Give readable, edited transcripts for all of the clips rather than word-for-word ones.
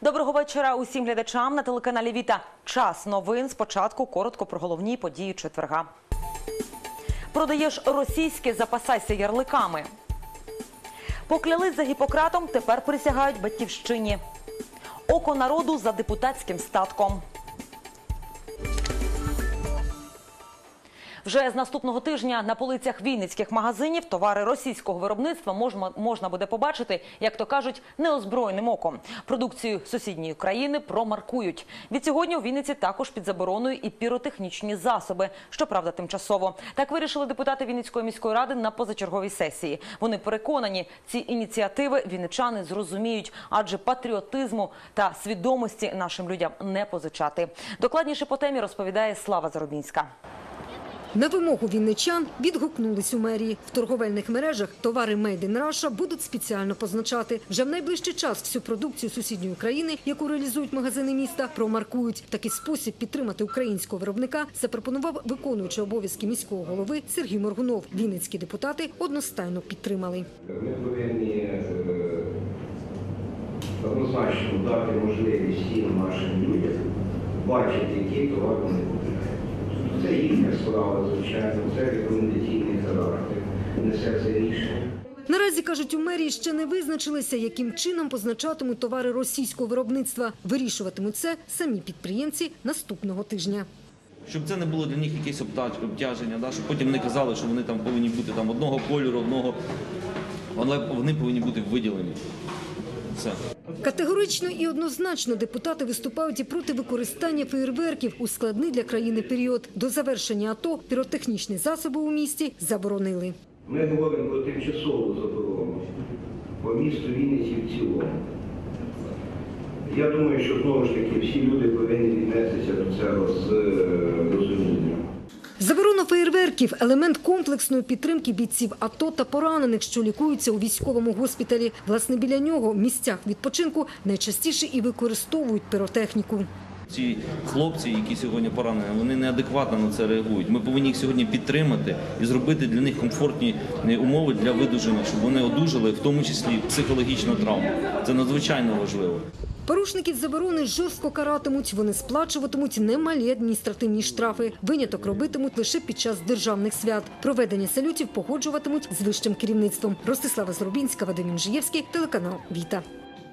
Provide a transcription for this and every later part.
Доброго вечора усім глядачам на телеканалі Віта. Час новин. Спочатку коротко про головні події четверга. Продаєш російське, запасайся ярликами. Поклялись за Гіппократом, тепер присягають батьківщині. Око народу за депутатським статком. Вже з наступного тижня на полицях вінницьких магазинів товари російського виробництва можна буде побачити, як то кажуть, неозброєним оком. Продукцію сусідньої країни промаркують. Відсьогодні у Вінниці також під забороною і піротехнічні засоби, щоправда тимчасово. Так вирішили депутати Вінницької міської ради на позачерговій сесії. Вони переконані, ці ініціативи вінничани зрозуміють, адже патріотизму та свідомості нашим людям не позичати. Докладніше по темі розповідає Слава Зарубінська. На вимогу вінничан відгукнулись у мерії. В торговельних мережах товари «Made in Russia» будуть спеціально позначати. Вже в найближчий час всю продукцію сусідньої країни, яку реалізують магазини міста, промаркують. Такий спосіб підтримати українського виробника запропонував виконуючий обов'язки міського голови Сергій Моргунов. Вінницькі депутати одностайно підтримали. Ми повинні однозначно дати можливість всім нашим людям бачити, який товар вони купують. Це їхня справа, звичайно, це рекомендаційний характер, несе це рішення. Наразі, кажуть, у мерії ще не визначилися, яким чином позначатимуть товари російського виробництва. Вирішуватимуть це самі підприємці наступного тижня. Щоб це не було для них якесь обтяження, щоб потім не казали, що вони там повинні бути одного кольору, але вони повинні бути виділені. Все. Категорично і однозначно депутати виступають і проти використання феєрверків у складний для країни період. До завершення АТО піротехнічні засоби у місті заборонили. Ми говоримо про тимчасову заборону по місту Вінниці в цілому. Я думаю, що знову ж таки всі люди повинні віднестися до цього з розумінням. Заборона феєрверків – елемент комплексної підтримки бійців АТО та поранених, що лікуються у військовому госпіталі. Власне, біля нього, в місцях відпочинку, найчастіше і використовують піротехніку. Ці хлопці, які сьогодні поранені, вони неадекватно на це реагують. Ми повинні їх сьогодні підтримати і зробити для них комфортні умови для видуження, щоб вони одужали, в тому числі психологічну травму. Це надзвичайно важливо. Порушників заборони жорстко каратимуть. Вони сплачуватимуть немалі адміністративні штрафи. Виняток робитимуть лише під час державних свят. Проведення салютів погоджуватимуть з вищим керівництвом. Ростислава Зарубінська, Вадим Інжиєвський, телеканал Віта.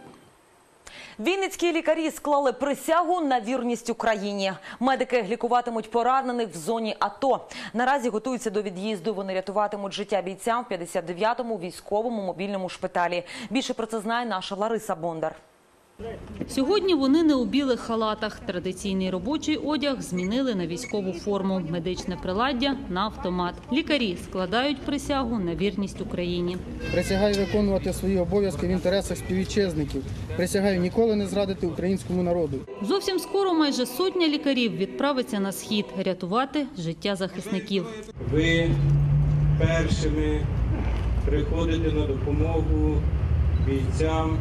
Вінницькі лікарі склали присягу на вірність Україні. Медики лікуватимуть поранених в зоні АТО. Наразі готуються до від'їзду. Вони рятуватимуть життя бійцям в 59-му військовому мобільному шпиталі. Більше про це знає наша Лариса Бондар. Сьогодні вони не у білих халатах. Традиційний робочий одяг змінили на військову форму, медичне приладдя – на автомат. Лікарі складають присягу на вірність Україні. Присягаю виконувати свої обов'язки в інтересах співвітчизників. Присягаю ніколи не зрадити українському народу. Зовсім скоро майже сотня лікарів відправиться на схід рятувати життя захисників. Ви першими приходите на допомогу бійцям,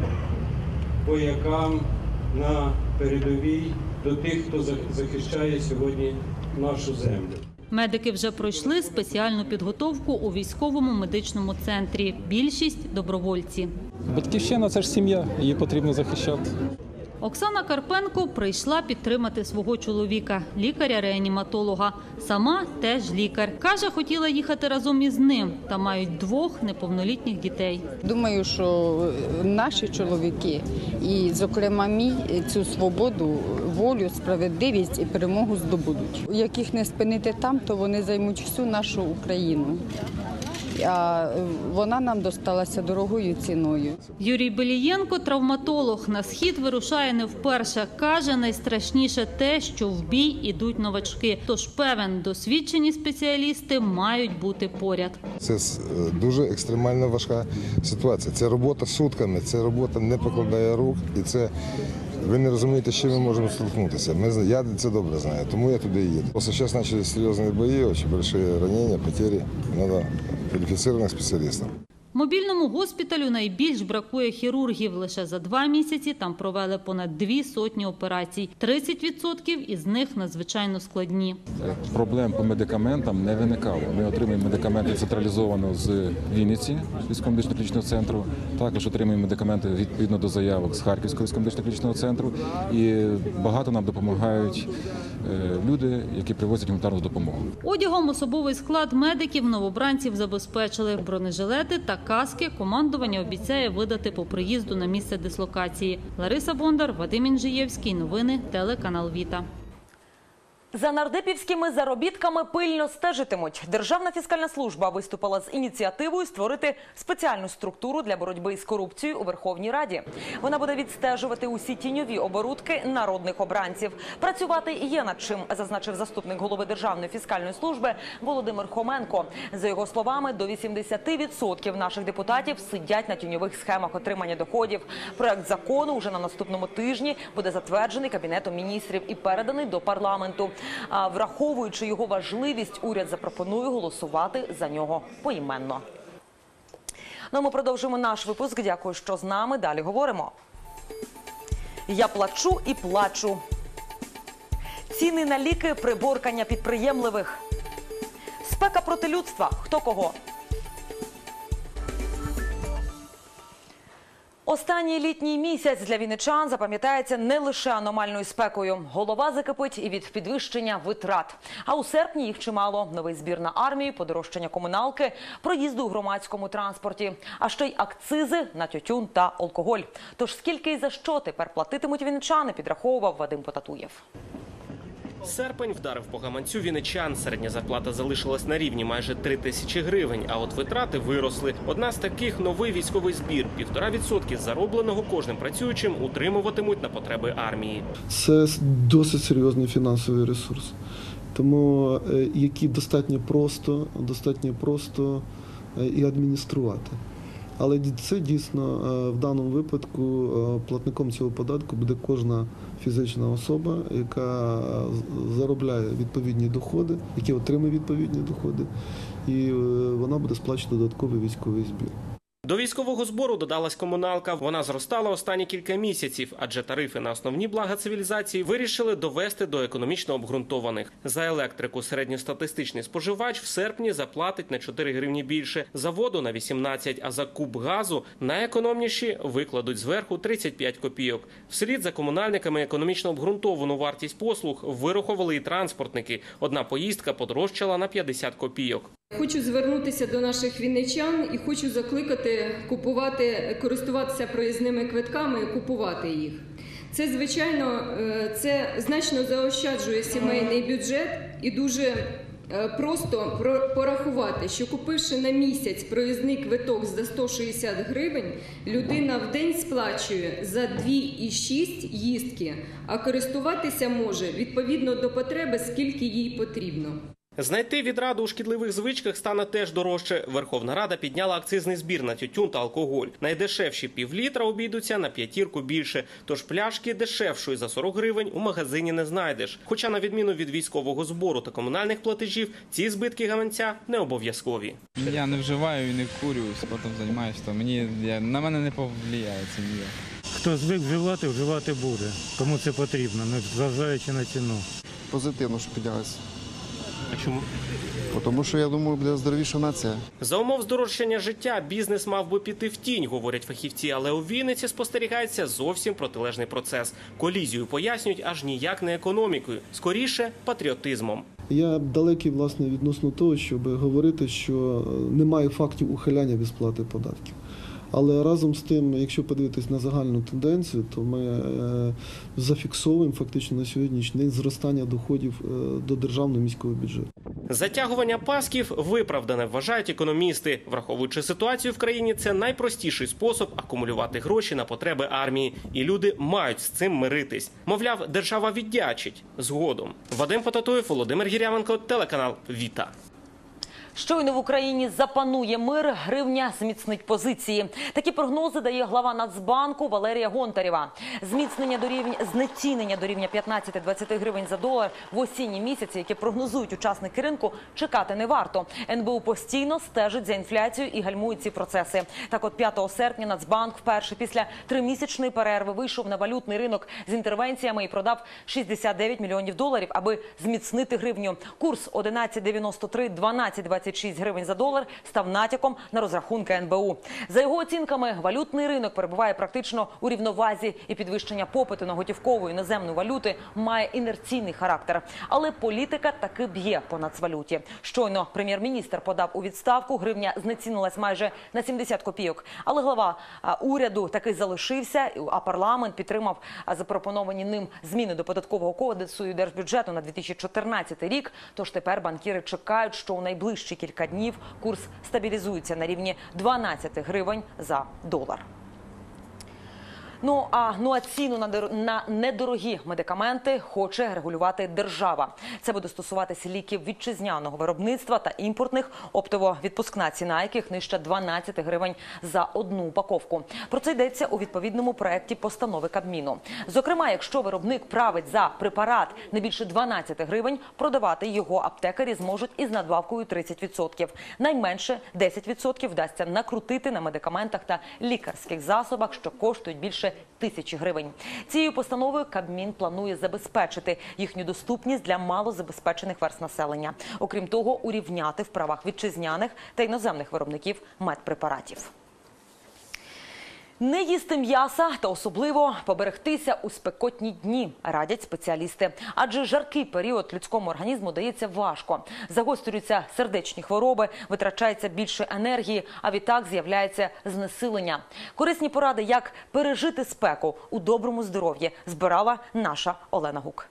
воякам на передовій, до тих, хто захищає сьогодні нашу землю. Медики вже пройшли спеціальну підготовку у військовому медичному центрі. Більшість – добровольці. Батьківщина – це ж сім'я, її потрібно захищати. Оксана Карпенко прийшла підтримати свого чоловіка, лікаря-реаніматолога. Сама теж лікар. Каже, хотіла їхати разом із ним, та мають 2 неповнолітніх дітей. Думаю, що наші чоловіки, і, зокрема, мій, цю свободу, волю, справедливість і перемогу здобудуть. Як їх не спинити там, то вони займуть всю нашу Україну. А вона нам досталася дорогою ціною. Юрій Белієнко – травматолог. На схід вирушає не вперше. Каже, найстрашніше те, що в бій ідуть новачки. Тож певен, досвідчені спеціалісти мають бути поряд. Це дуже екстремально важка ситуація. Це робота сутками, це робота не покладає рук. І це ви не розумієте, з чим ми можемо столкнутися. Я це добре знаю, тому я туди їду. Зараз почалися серйозні бої, дуже великі ранення, потери. Треба кваліфікованих спеціалістів. Мобільному госпіталю найбільш бракує хірургів. Лише за 2 місяці там провели понад 200 операцій. 30% із них надзвичайно складні. Проблем по медикаментам не виникало. Ми отримуємо медикаменти централізовано з Вінниці, з військово-медичного клінічного центру. Також отримуємо медикаменти відповідно до заявок з Харківського військово-медичного клінічного центру. І багато нам допомагають люди, які привозять гуманітарну допомогу. Одягом особовий склад медиків новобранців забезпечили. Бронежилети та каски командування обіцяє видати по приїзду на місце дислокації. Лариса Бондар, Вадим Інжиєвський. Новини, телеканал Віта. За нардепівськими заробітками пильно стежитимуть. Державна фіскальна служба виступила з ініціативою створити спеціальну структуру для боротьби з корупцією у Верховній Раді. Вона буде відстежувати усі тіньові оборудки народних обранців. Працювати є над чим, зазначив заступник голови Державної фіскальної служби Володимир Хоменко. За його словами, до 80% наших депутатів сидять на тіньових схемах отримання доходів. Проект закону вже на наступному тижні буде затверджений Кабінетом міністрів і переданий до парламенту. А враховуючи його важливість, уряд запропонує голосувати за нього поіменно. Ну, ми продовжуємо наш випуск. Дякую, що з нами. Далі говоримо. Я плачу і плачу. Ціни на ліки, приборкання підприємливих. Спека проти людства. Хто кого? Останній літній місяць для вінничан запам'ятається не лише аномальною спекою. Голова закипить і від підвищення витрат. А у серпні їх чимало. Новий збір на армію, подорожчання комуналки, проїзду у громадському транспорті. А ще й акцизи на тютюн та алкоголь. Тож скільки і за що тепер платитимуть вінничани, підраховував Вадим Потатуєв. Серпень вдарив по гаманцю вінничан. Середня зарплата залишилась на рівні майже 3 тисячі гривень, а от витрати виросли. Одна з таких – новий військовий збір. 1,5% заробленого кожним працюючим утримуватимуть на потреби армії. Це досить серйозний фінансовий ресурс, тому який достатньо просто і адмініструвати. Але це дійсно в даному випадку платником цього податку буде кожна фізична особа, яка заробляє відповідні доходи, які отримує відповідні доходи, і вона буде сплачувати додатковий військовий збір. До військового збору додалась комуналка. Вона зростала останні кілька місяців, адже тарифи на основні блага цивілізації вирішили довести до економічно обґрунтованих. За електрику середньостатистичний споживач в серпні заплатить на 4 гривні більше, за воду на 18, а за куб газу найекономніші викладуть зверху 35 копійок. Вслід за комунальниками економічно обґрунтовану вартість послуг вирахували і транспортники. Одна поїздка подорожчала на 50 копійок. Хочу звернутися до наших вінничан і хочу закликати користуватися проїзними квитками і купувати їх. Це, звичайно, це значно заощаджує сімейний бюджет і дуже просто порахувати, що купивши на місяць проїзний квиток за 160 гривень, людина в день сплачує за 2,6 їздки, а користуватися може відповідно до потреби, скільки їй потрібно. Знайти відраду у шкідливих звичках стане теж дорожче. Верховна Рада підняла акцизний збір на тютюн та алкоголь. Найдешевші півлітра обійдуться на 5 більше. Тож пляшки дешевшої за 40 гривень у магазині не знайдеш. Хоча на відміну від військового збору та комунальних платежів, ці збитки гаманця не обов'язкові. Я не вживаю і не курю, спортом займаюся, то на мене не повлияє це ніяк. Хто звик вживати, вживати буде. Кому це потрібно, не зважаючи на ціну. Позитивно, що піднялося. А чому? Тому що, я думаю, буде здоровіша нація. За умов здорожчання життя бізнес мав би піти в тінь, говорять фахівці, але у Вінниці спостерігається зовсім протилежний процес. Колізію пояснюють аж ніяк не економікою, скоріше патріотизмом. Я далекий, власне, відносно того, щоб говорити, що немає фактів ухиляння від сплати податків. Але разом з тим, якщо подивитись на загальну тенденцію, то ми зафіксовуємо фактично на сьогоднішній день зростання доходів до державного міського бюджету. Затягування пасків виправдане, вважають економісти. Враховуючи ситуацію в країні, це найпростіший спосіб акумулювати гроші на потреби армії. І люди мають з цим миритись. Мовляв, держава віддячить згодом. Вадим Потатуєв, Володимир Гірявенко, телеканал Віта. Щойно в Україні запанує мир, гривня зміцнить позиції. Такі прогнози дає глава Нацбанку Валерія Гонтарєва. Знецінення до рівня 15-20 гривень за долар в осінні місяці, які прогнозують учасники ринку, чекати не варто. НБУ постійно стежить за інфляцією і гальмує ці процеси. Так от 5 серпня Нацбанк вперше після 3-місячної перерви вийшов на валютний ринок з інтервенціями і продав 69 мільйонів доларів, аби зміцнити гривню. Курс 11,93-12,26 гривень за долар став натяком на розрахунки НБУ. За його оцінками, валютний ринок перебуває практично у рівновазі і підвищення попиту на готівкову іноземну валюти має інерційний характер. Але політика таки б'є по нацвалюті. Щойно прем'єр-міністр подав у відставку, гривня знецінилась майже на 70 копійок. Але глава уряду таки залишився, а парламент підтримав запропоновані ним зміни до податкового кодексу і держбюджету на 2014 рік. Тож тепер банкіри чекають, що у найближчі кілька днів курс стабілізується на рівні 12 гривень за долар. Ну а ціну на недорогі медикаменти хоче регулювати держава. Це буде стосуватися ліків вітчизняного виробництва та імпортних, оптово-відпускна ціна яких нижче 12 гривень за одну упаковку. Про це йдеться у відповідному проєкті постанови Кабміну. Зокрема, якщо виробник править за препарат не більше 12 гривень, продавати його аптекарі зможуть із надбавкою 30%. Найменше 10% вдасться накрутити на медикаментах та лікарських засобах, що коштують більше 1000 гривень. Цією постановою Кабмін планує забезпечити їхню доступність для малозабезпечених верств населення. Окрім того, урівняти в правах вітчизняних та іноземних виробників медпрепаратів. Не їсти м'яса та особливо поберегтися у спекотні дні, радять спеціалісти. Адже жаркий період людському організму дається важко. Загострюються сердечні хвороби, витрачається більше енергії, а відтак з'являється знесилення. Корисні поради, як пережити спеку у доброму здоров'ї, збирала наша Олена Гук.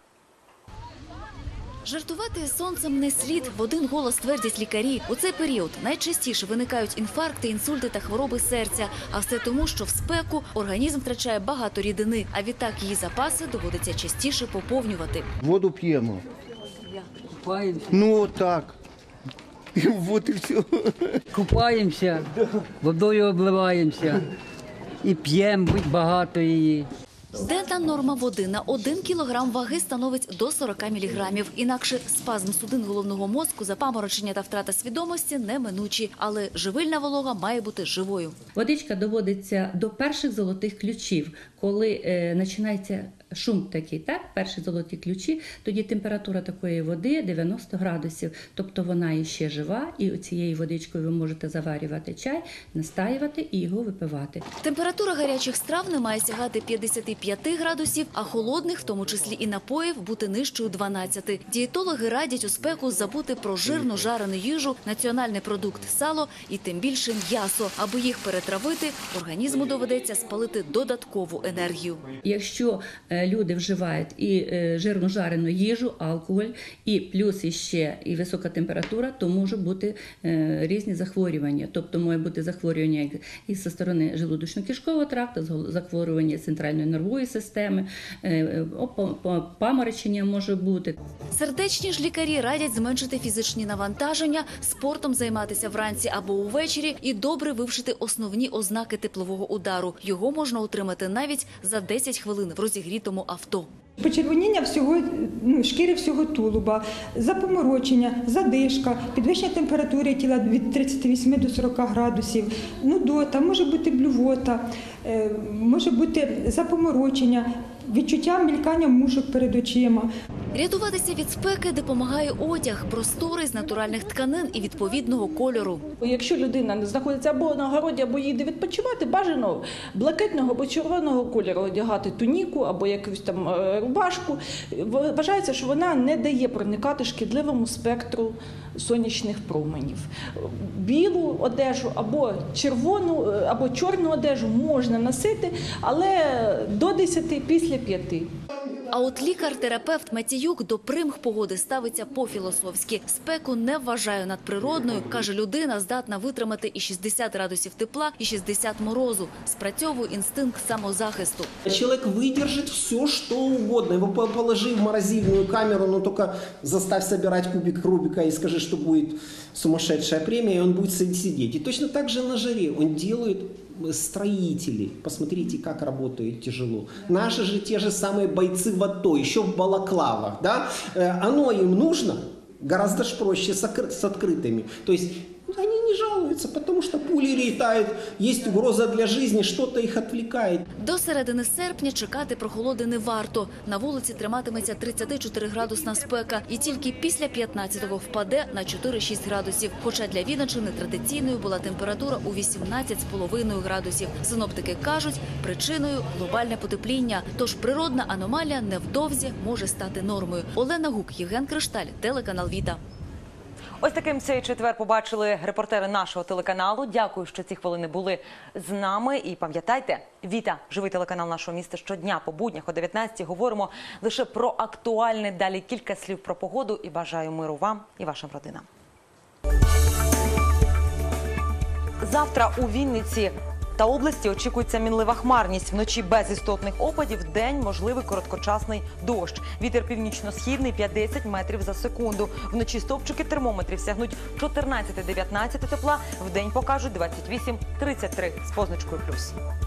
Жартувати з сонцем не слід. В один голос твердять лікарі. У цей період найчастіше виникають інфаркти, інсульти та хвороби серця. А все тому, що в спеку організм втрачає багато рідини, а відтак її запаси доводиться частіше поповнювати. Воду п'ємо. Купаємося. Ну так. Вот і все. Купаємося, водою обливаємося і п'ємо багато її. Денна норма води на 1 кілограм ваги становить до 40 міліграмів. Інакше спазм судин головного мозку, запаморочення та втрата свідомості неминучі. Але живильна волога має бути живою. Водичка доводиться до перших золотих ключів. Коли починається шум такий, так, перші золоті ключі, тоді температура такої води 90 градусів. Тобто вона іще жива, і цією водичкою ви можете заварювати чай, настаювати і його випивати. Температура гарячих страв не має сягати 55 градусів, а холодних, в тому числі і напоїв, бути нижчою 12. Дієтологи радять у спеку забути про жирну жарену їжу, національний продукт сало і тим більше м'ясо. Аби їх перетравити, організму доведеться спалити додаткову енергію. Якщо люди вживають і жирну жарену їжу, алкоголь, і плюс іще і висока температура, то можуть бути різні захворювання. Тобто може бути захворювання і зі сторони желудочно-кишкового тракту, захворювання центральної нервової системи, паморочення може бути. Сердечні ж лікарі радять зменшити фізичні навантаження, спортом займатися вранці або увечері і добре вивчити основні ознаки теплового удару. Його можна отримати навіть за 10 хвилин в розігрітому авто. Почервоніння всього, шкіри всього тулуба, запоморочення, задишка, підвищення температури тіла від 38 до 40 градусів, нудота, може бути блювота, може бути запоморочення, відчуття мількання мушок перед очима. Рятуватися від спеки допомагає одяг, просторий з натуральних тканин і відповідного кольору. Якщо людина знаходиться або на городі, або їде відпочивати, бажано блакитного або червоного кольору одягати туніку або якусь там рубашку. Вважається, що вона не дає проникати шкідливому спектру сонячних променів. Білу одежу або червону, або чорну одежу можна носити, але до 10 після 5. А от лікар-терапевт Матіюк до примх погоди ставиться по-філософськи. Спеку не вважає надприродною. Каже, людина здатна витримати і 60 градусів тепла, і 60 морозу. Спрацьовує інстинкт самозахисту. Человек выдержит все, что угодно. Его положи в морозильную камеру, но только заставь собирать кубик Рубика и скажи, что будет сумасшедшая премия, и он будет сидеть. И точно так же на жаре он делает строители. Посмотрите, как работают тяжело. Наши же те же самые бойцы в АТО, еще в балаклавах. Да? Оно им нужно гораздо проще с открытыми. То есть они не жалуются, потому что пули летают, есть угроза для жизни, что-то их отвлекает. До середини серпня чекати прохолоди не варто. На вулиці триматиметься 34-градусна спека. І тільки після 15-го впаде на 4-6 градусів. Хоча для Вінниччини традиційною була температура у 18,5 градусів. Синоптики кажуть, причиною – глобальне потепління. Тож природна аномалія невдовзі може стати нормою. Олена Гук, Євген Кришталь, телеканал «Віта». Ось таким цей четвер побачили репортери нашого телеканалу. Дякую, що ці хвилини були з нами. І пам'ятайте, Віта, живий телеканал нашого міста, щодня по буднях о 19-й говоримо лише про актуальне. Далі кілька слів про погоду і бажаю миру вам і вашим родинам. Завтра у Вінниці та області очікується мінлива хмарність. Вночі без істотних опадів, вдень можливий короткочасний дощ. Вітер північно-східний 5-10 метрів за секунду. Вночі стовпчики термометрів сягнуть 14-19 тепла, вдень покажуть 28-33 з позначкою плюс.